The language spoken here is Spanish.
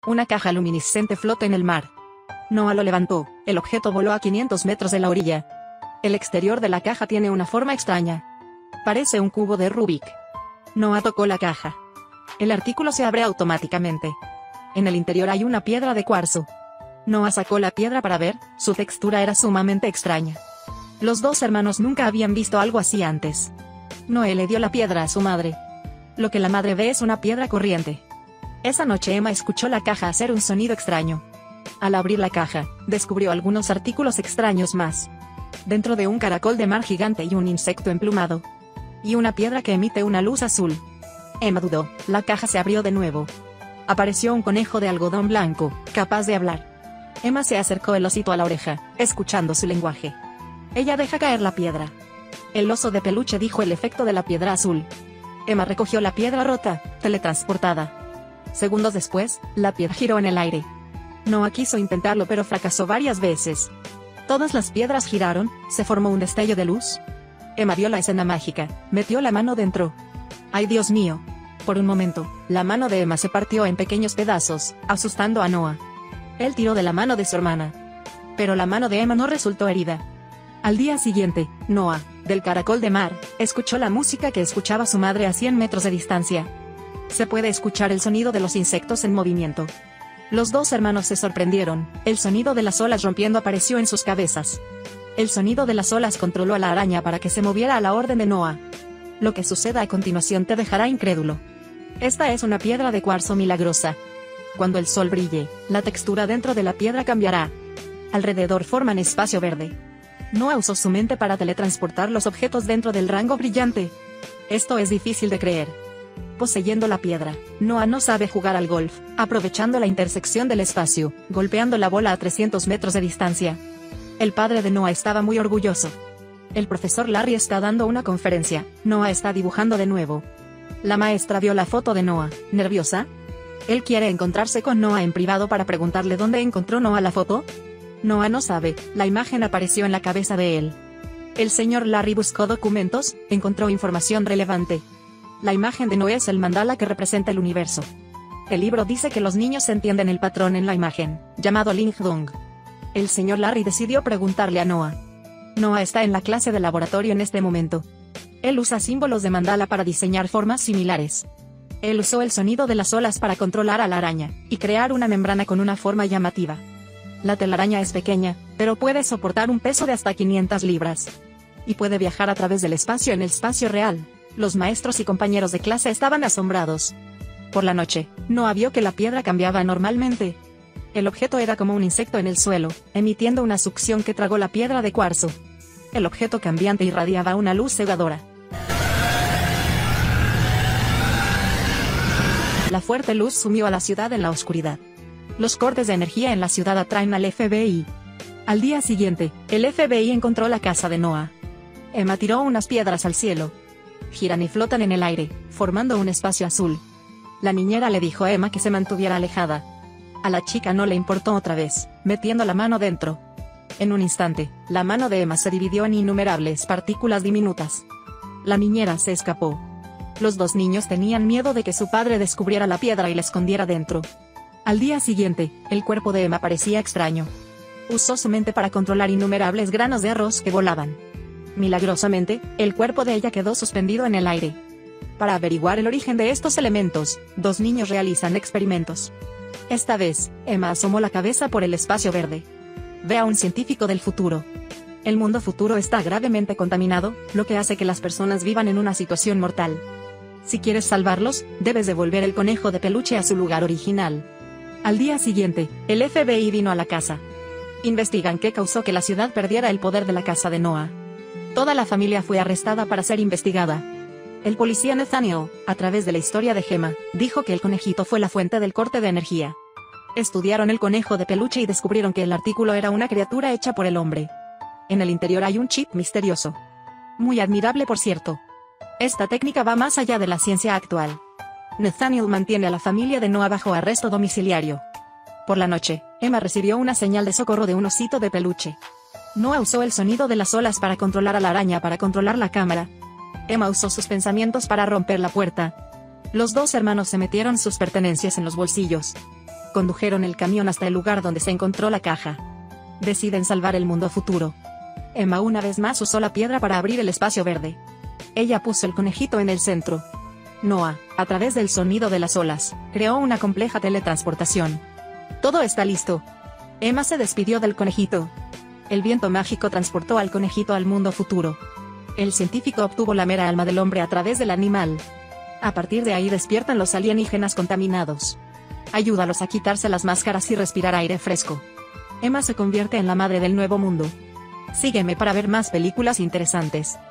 Una caja luminiscente flota en el mar. Noah lo levantó, el objeto voló a 500 metros de la orilla. El exterior de la caja tiene una forma extraña. Parece un cubo de Rubik. Noah tocó la caja. El artículo se abre automáticamente. En el interior hay una piedra de cuarzo. Noah sacó la piedra para ver, su textura era sumamente extraña. Los dos hermanos nunca habían visto algo así antes. Noé le dio la piedra a su madre. Lo que la madre ve es una piedra corriente. Esa noche Emma escuchó la caja hacer un sonido extraño. Al abrir la caja, descubrió algunos artículos extraños más. Dentro de un caracol de mar gigante y un insecto emplumado. Y una piedra que emite una luz azul. Emma dudó, la caja se abrió de nuevo. Apareció un conejo de algodón blanco, capaz de hablar. Emma se acercó el osito a la oreja, escuchando su lenguaje. Ella deja caer la piedra. El oso de peluche dijo el efecto de la piedra azul. Emma recogió la piedra rota, teletransportada. Segundos después, la piedra giró en el aire. Noah quiso intentarlo pero fracasó varias veces. Todas las piedras giraron, se formó un destello de luz. Emma vio la escena mágica, metió la mano dentro. ¡Ay, Dios mío! Por un momento, la mano de Emma se partió en pequeños pedazos, asustando a Noah. Él tiró de la mano de su hermana. Pero la mano de Emma no resultó herida. Al día siguiente, Noah, del caracol de mar, escuchó la música que escuchaba su madre a 100 metros de distancia. Se puede escuchar el sonido de los insectos en movimiento. Los dos hermanos se sorprendieron, el sonido de las olas rompiendo apareció en sus cabezas. El sonido de las olas controló a la araña para que se moviera a la orden de Noah. Lo que suceda a continuación te dejará incrédulo. Esta es una piedra de cuarzo milagrosa. Cuando el sol brille, la textura dentro de la piedra cambiará. Alrededor forman espacio verde. Noah usó su mente para teletransportar los objetos dentro del rango brillante. Esto es difícil de creer. Poseyendo la piedra, Noah no sabe jugar al golf, aprovechando la intersección del espacio, golpeando la bola a 300 metros de distancia. El padre de Noah estaba muy orgulloso. El profesor Larry está dando una conferencia, Noah está dibujando de nuevo. La maestra vio la foto de Noah, ¿nerviosa? Él quiere encontrarse con Noah en privado para preguntarle dónde encontró Noah la foto. Noah no sabe, la imagen apareció en la cabeza de él. El señor Larry buscó documentos, encontró información relevante. La imagen de Noé es el mandala que representa el universo. El libro dice que los niños entienden el patrón en la imagen, llamado Ling Dong. El señor Larry decidió preguntarle a Noah. Noah está en la clase de laboratorio en este momento. Él usa símbolos de mandala para diseñar formas similares. Él usó el sonido de las olas para controlar a la araña, y crear una membrana con una forma llamativa. La telaraña es pequeña, pero puede soportar un peso de hasta 500 libras. Y puede viajar a través del espacio en el espacio real. Los maestros y compañeros de clase estaban asombrados. Por la noche, Noah vio que la piedra cambiaba normalmente. El objeto era como un insecto en el suelo, emitiendo una succión que tragó la piedra de cuarzo. El objeto cambiante irradiaba una luz cegadora. La fuerte luz sumió a la ciudad en la oscuridad. Los cortes de energía en la ciudad atraen al FBI. Al día siguiente, el FBI encontró la casa de Noah. Emma tiró unas piedras al cielo. Giran y flotan en el aire, formando un espacio azul. La niñera le dijo a Emma que se mantuviera alejada. A la chica no le importó otra vez, metiendo la mano dentro. En un instante, la mano de Emma se dividió en innumerables partículas diminutas. La niñera se escapó. Los dos niños tenían miedo de que su padre descubriera la piedra y la escondiera dentro. Al día siguiente, el cuerpo de Emma parecía extraño. Usó su mente para controlar innumerables granos de arroz que volaban. Milagrosamente, el cuerpo de ella quedó suspendido en el aire. Para averiguar el origen de estos elementos, dos niños realizan experimentos. Esta vez, Emma asomó la cabeza por el espacio verde. Ve a un científico del futuro. El mundo futuro está gravemente contaminado, lo que hace que las personas vivan en una situación mortal. Si quieres salvarlos, debes devolver el conejo de peluche a su lugar original. Al día siguiente, el FBI vino a la casa. Investigan qué causó que la ciudad perdiera el poder de la casa de Noah. Toda la familia fue arrestada para ser investigada. El policía Nathaniel, a través de la historia de Gemma, dijo que el conejito fue la fuente del corte de energía. Estudiaron el conejo de peluche y descubrieron que el artículo era una criatura hecha por el hombre. En el interior hay un chip misterioso. Muy admirable, por cierto. Esta técnica va más allá de la ciencia actual. Nathaniel mantiene a la familia de Noah bajo arresto domiciliario. Por la noche, Emma recibió una señal de socorro de un osito de peluche. Noah usó el sonido de las olas para controlar a la araña para controlar la cámara. Emma usó sus pensamientos para romper la puerta. Los dos hermanos se metieron sus pertenencias en los bolsillos. Condujeron el camión hasta el lugar donde se encontró la caja. Deciden salvar el mundo futuro. Emma una vez más usó la piedra para abrir el espacio verde. Ella puso el conejito en el centro. Noah, a través del sonido de las olas, creó una compleja teletransportación. Todo está listo. Emma se despidió del conejito. El viento mágico transportó al conejito al mundo futuro. El científico obtuvo la mera alma del hombre a través del animal. A partir de ahí despiertan los alienígenas contaminados. Ayúdalos a quitarse las máscaras y respirar aire fresco. Emma se convierte en la madre del nuevo mundo. Sígueme para ver más películas interesantes.